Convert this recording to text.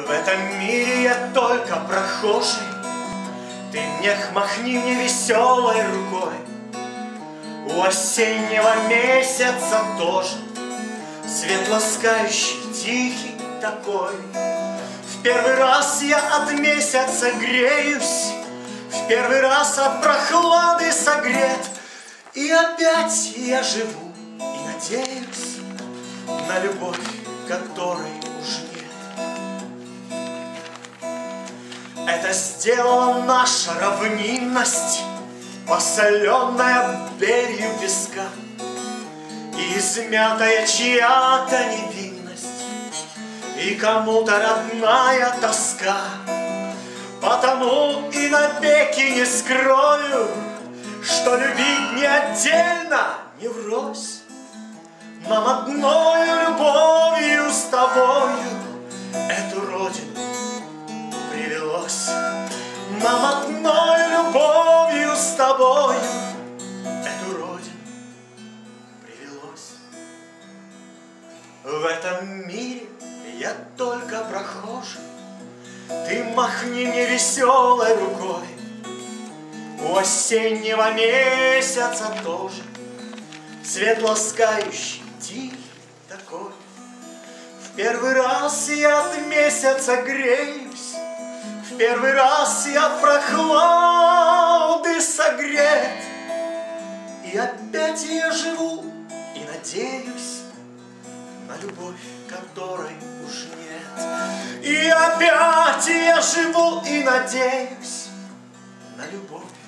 В этом мире я только прохожий, ты мне махни мне веселой рукой. У осеннего месяца тоже свет ласкающий, тихий такой. В первый раз я от месяца греюсь, в первый раз от прохлады согрет. И опять я живу и надеюсь на любовь, которой уж нет. Это сделала наша равнинность, посоленная белью песка, и измятая чья-то невинность, и кому-то родная тоска. Потому и навеки не скрою, что любить не отдельно, не врозь. Нам одной любовью с тобою эту родину привелось. Нам одной любовью с тобою эту родину привелось. В этом мире я только прохожий, ты махни мне веселой рукой. У осеннего месяца тоже свет ласкающий, тихий такой. В первый раз я от месяца греюсь, в первый раз я от прохлады согрет. И опять я живу и надеюсь на любовь, которой уж нет. И опять я живу и надеюсь на любовь,